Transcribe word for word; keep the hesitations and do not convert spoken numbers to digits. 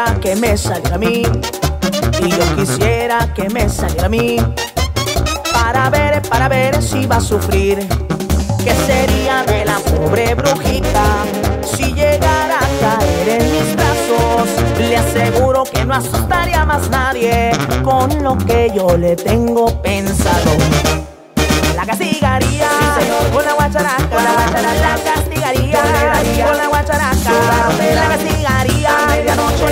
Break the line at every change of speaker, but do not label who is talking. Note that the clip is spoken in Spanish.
que me saliera a mí, y yo quisiera que me saliera a mí, para ver, para ver si va a sufrir. ¿Qué sería de la pobre brujita si llegara a caer en mis brazos? Le aseguro que no asustaría más nadie con lo que yo le tengo pensado. La castigaría, sí, señor, con la guacharaca, con la guacharaca. La castigaría, con la guacharaca. La castigaría a medianoche